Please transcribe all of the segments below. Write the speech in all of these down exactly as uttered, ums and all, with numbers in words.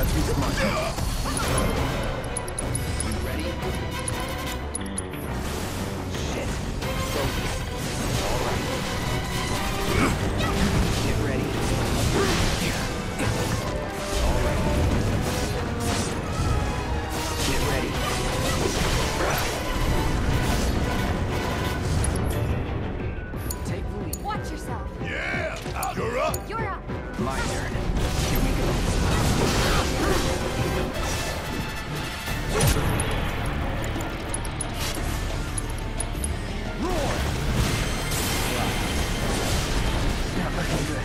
Let's be smart. You ready? Shit. Focus. All right. Get ready. All right. Get ready. Take the lead. Watch yourself. Yeah! You're up! You're up. My turn. Here we go. Roar! Not looking good.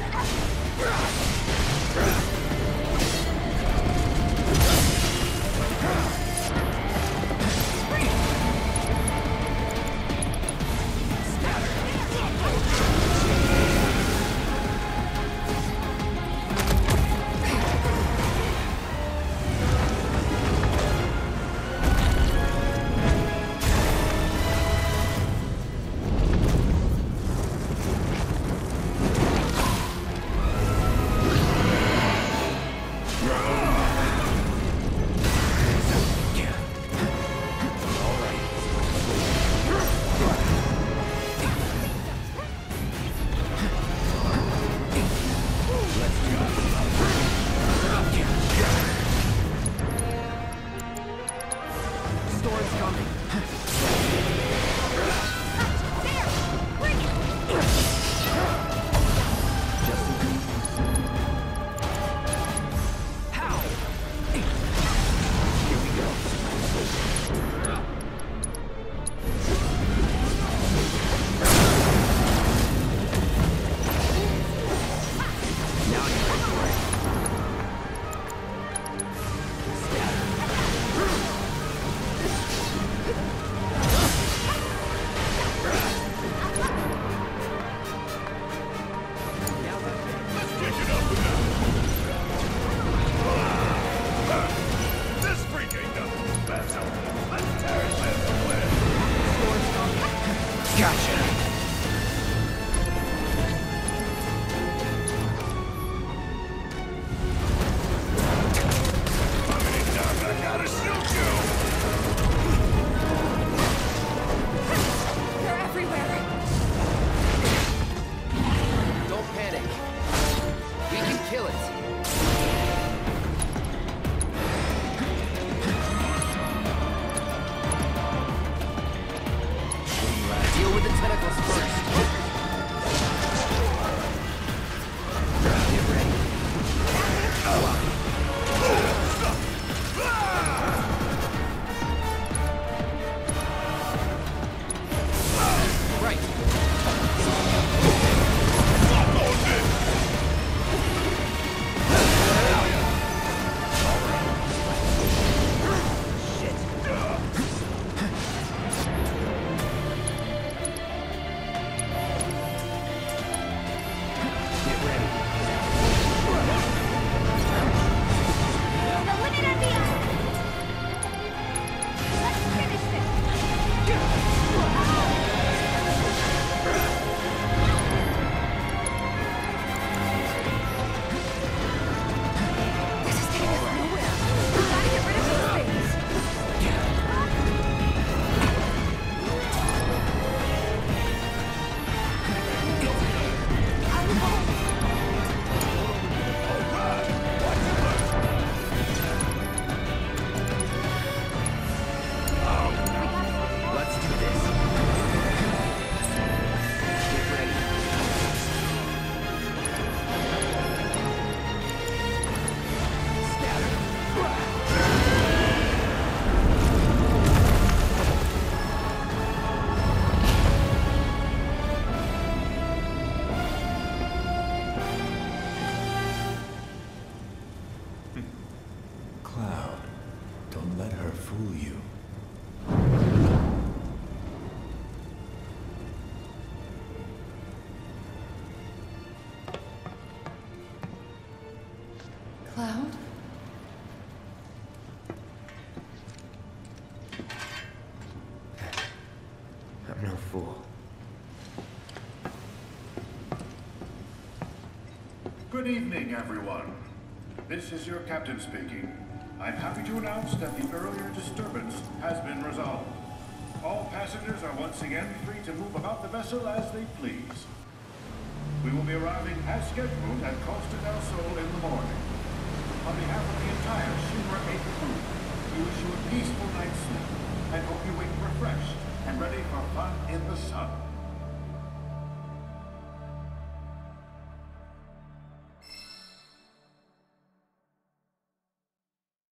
Cloud? I'm no fool. Good evening, everyone. This is your captain speaking. I'm happy to announce that the earlier disturbance has been resolved. All passengers are once again free to move about the vessel as they please. We will be arriving as scheduled at Costa del Sol in the morning. On behalf of the entire Shinra eight crew, we wish you a peaceful night's sleep and hope you wake refreshed and ready for fun in the sun.